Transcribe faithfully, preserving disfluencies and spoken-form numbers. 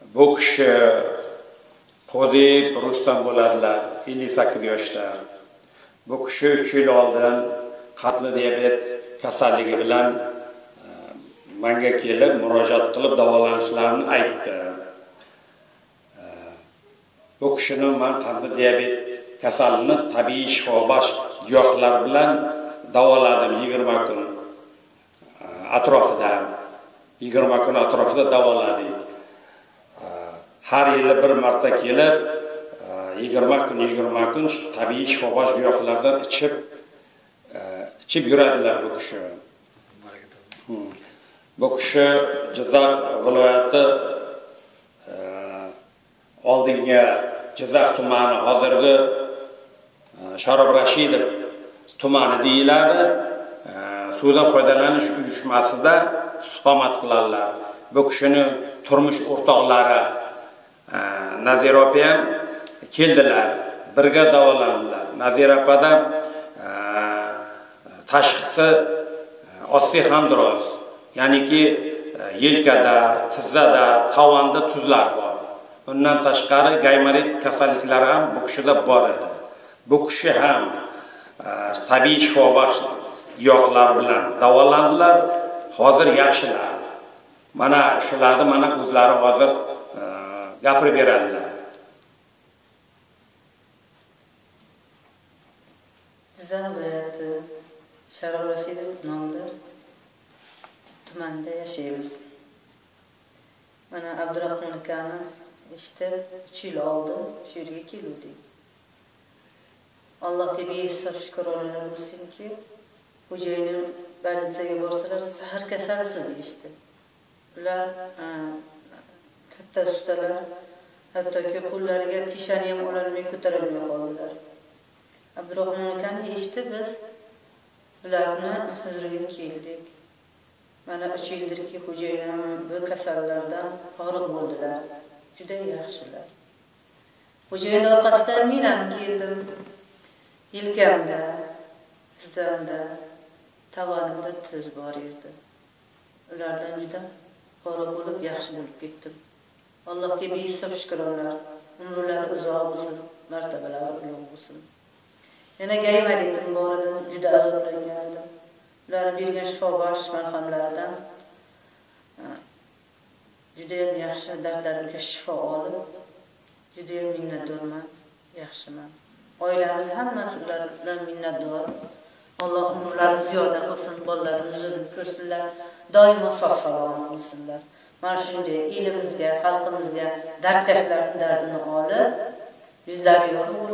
bu kishi Qo'ziyev Rustam bo'ladilar, ellik sakkiz yoshda. Bu kishi uch yil oldin qatli diabet kasalligi bilan menga kelib murojaat qilib davolanishlarini aytdi. Bu kishini men qatli diabet kasalini tabiiy shifobaxsh giyohlar bilan davoladim yigirma kun atrofida. yigirma kun atrofida davoladik. Har yili bir marta kelib yigirma kun yigirma kun tabiiy shifobaxsh giyohlardan ichib ichib yuradilar bu kishi. Bu kishi Jizzax viloyati oldingi Jizzax tumani, hozirgi Sharof Rashidov tumani deyiladi. Suvdan foydalanish uyushmasida istiqomat qiladilar. Bu kishining turmush o'rtoqlari Nazira opa ham keldilar, birga davolandilar. Nazira opadan tashxisi osteoxondroz, ya'niki yelkada, tizzada, tovonda tuzlar bor. Bundan tashqari gaymarit kasalliklari ham bu kishida bor edi. Bu kishi ham tabiiy shifobaxsh giyohlar bilan davolandilar. Hozir yaxshilar. Mana shularni mana o'zlari hozir gapirib beradilar. Jizzax viloyati Sharof Rashidov nomli tumanda yashaymiz. Mana Abdurahmon akani işte uch yil oldin shu yerga keldik. Allohga behisob shukronalar bo'lsinki, xo'jayinim больницаga borsalar sahar kasalsiz deyishdi. Ular katta ustalar, hattoki qo'llariga tishani ham ololmay ko'tarolmay qoldilar. Abdurahmon akani eshitib biz ularni huzuriga keldik. Mana uch yildirki xo'jayinim bu kasallardan forig' bo'ldilar. Juda yaxshilar. Xo'jayin orqasidan men ham keldim. Yelkamda, tizzamda, tovonimda tuz bor edi. Ulardan juda forig' bo'lib, yaxshi bo'lib ketdim. Allohga behisob shukronlar. Umrlari uzoq bo'lsin, martabalari ulug' bo'lsin. Yana gaymalikim bor edi, juda azoblangandim. Ularning bergan shifobaxsh marhamlaridan juda ham yaxshi dardlarimga shifo olib, juda ham minnatdorman, yaxshiman. Oilamiz hammasi ular bilan minnatdor. Alloh umrlarini ziyoda qilsin, bolalarimizni ko'rsinlar, doimo sog' salomat bo'lsinlar. Mana shunday elimizga, xalqimizga dardkashlarning dardini olib, yuzlari yorug'